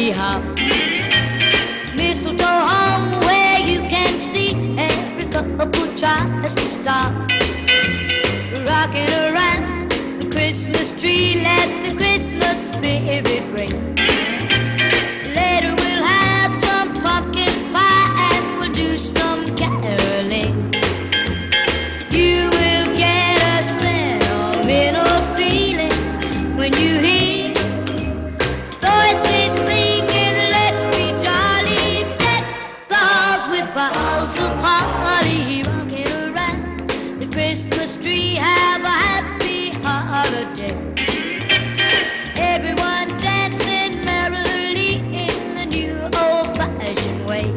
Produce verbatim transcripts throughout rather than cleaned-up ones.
tree hop. Mistletoe hung where you can see every couple tries to stop. Rocking around the Christmas tree, let the Christmas spirit ring. Later we'll have some pumpkin pie and we'll do some caroling. You will get a sentimental feeling when you hear voices singing, let's be jolly, deck the halls with boughs of holly. Rocking around the Christmas tree, have a happy holiday. Everyone dancing merrily in the new old-fashioned way.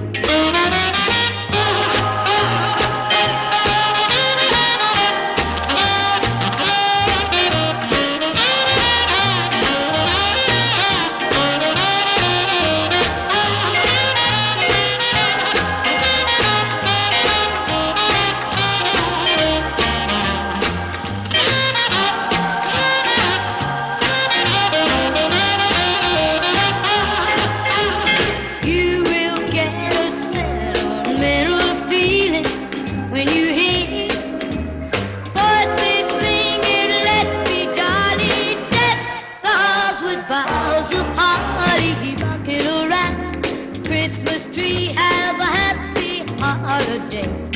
When you hear voices singing, let's be jolly, deck the halls with boughs of holly. Rocking around the Christmas tree, have a happy holiday.